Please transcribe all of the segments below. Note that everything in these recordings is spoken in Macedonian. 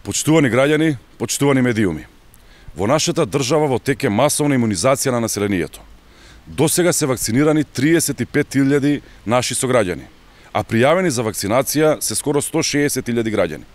Почитувани граѓани, почитувани медиуми. Во нашата држава во тек е масовна имунизација на населението. Досега се вакцинирани 35.000 наши сограѓани, а пријавени за вакцинација се скоро 160.000 граѓани.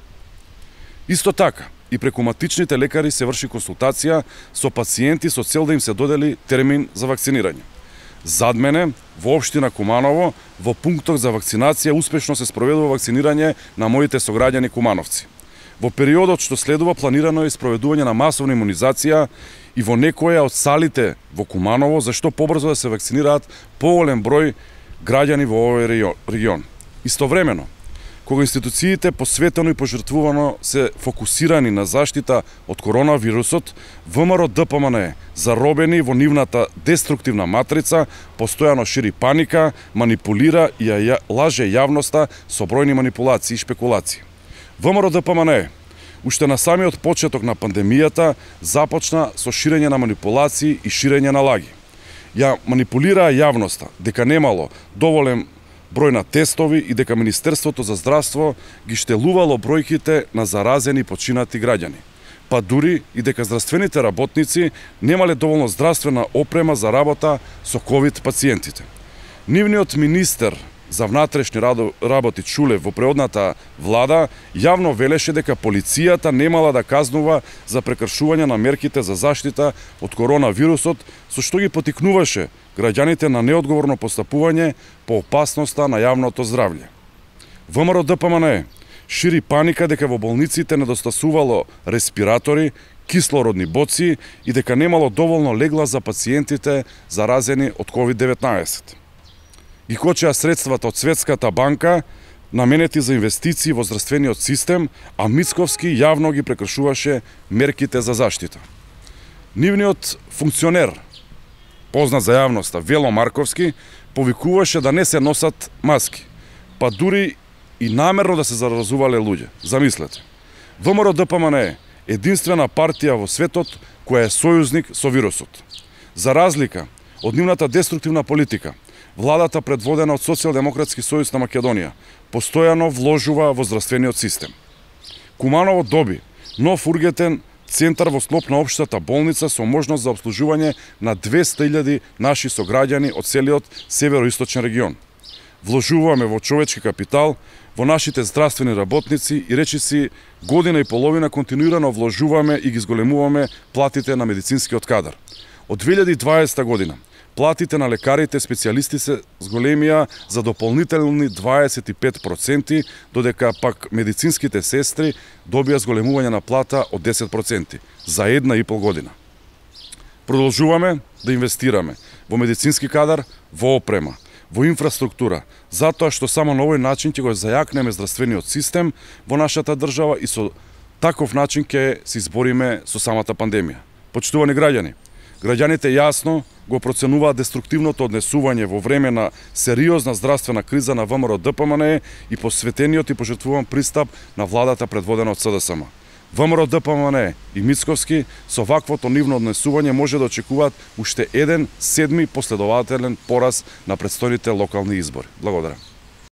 Исто така, и преку матичните лекари се врши консултација со пациенти со цел да им се додели термин за вакцинирање. Зад мене, во општина Куманово, во пунктот за вакцинација успешно се спроведува вакцинирање на моите сограѓани кумановци. Во периодот што следува планирано е спроведување на масовна имунизација и во некоја од салите во Куманово, зашто побрзо да се вакцинираат поголем број граѓани во овој регион. Истовремено, кога институциите посветено и пожртвувано се фокусирани на заштита од коронавирусот, ВМРО ДПМН, заробени во нивната деструктивна матрица, постојано шири паника, манипулира и лаже јавноста со бројни манипулации и шпекулации. ВМРО ДПМН, уште на самиот почеток на пандемијата, започна со ширење на манипулации и ширење на лаги. Ја манипулираа јавноста дека немало доволен број на тестови и дека Министерството за здравство ги штелувало бројките на заразени и починати граѓани, па дури и дека здравствените работници немале доволно здравствена опрема за работа со ковид пациентите. Нивниот министер за внатрешни работи Чулев во преодната влада јавно велеше дека полицијата немала да казнува за прекршување на мерките за заштита од коронавирусот, со што ги потикнуваше граѓаните на неодговорно постапување по опасноста на јавното здравје. ВМРО ДПМН шири паника дека во болниците недостасувало респиратори, кислородни боци и дека немало доволно легла за пациентите заразени од COVID-19. Ги кочеа средствата од Светската банка наменети за инвестиции во здравствениот систем, а Мицковски јавно ги прекршуваше мерките за заштита. Нивниот функционер, познат за јавноста, Вело Марковски, повикуваше да не се носат маски, па дури и намерно да се заразувале луѓе. Замислете. ВМРО ДПМН е единствена партија во светот која е сојузник со вирусот. За разлика од нивната деструктивна политика, владата предводена од Социјалдемократски сојуз на Македонија постојано вложува во здравствениот систем. Куманово доби нов ургентен центар во склоп на општата болница со можност за обслужување на 200.000 наши сограѓани од целиот североисточен регион. Вложуваме во човечки капитал, во нашите здравствени работници и речиси година и половина континуирано вложуваме и ги зголемуваме платите на медицинскиот кадар. Од 2020 година платите на лекарите специјалисти се зголемија за дополнителни 25%, додека пак медицинските сестри добија зголемување на плата од 10% за 1,5 година. Продолжуваме да инвестираме во медицински кадар, во опрема, во инфраструктура, затоа што само на овој начин ќе го зајакнеме здравствениот систем во нашата држава и со таков начин ќе се избориме со самата пандемија. Почитувани граѓани, граѓаните јасно го проценуваат деструктивното однесување во време на сериозна здравствена криза на ВМРО ДПМН и посветениот и пожртвуван пристап на владата предводена од СДСМ. ВМРО ДПМН и Мицковски со ваквото нивно однесување може да очекуваат уште еден 7 последователен пораз на претстојните локални избори. Благодарам.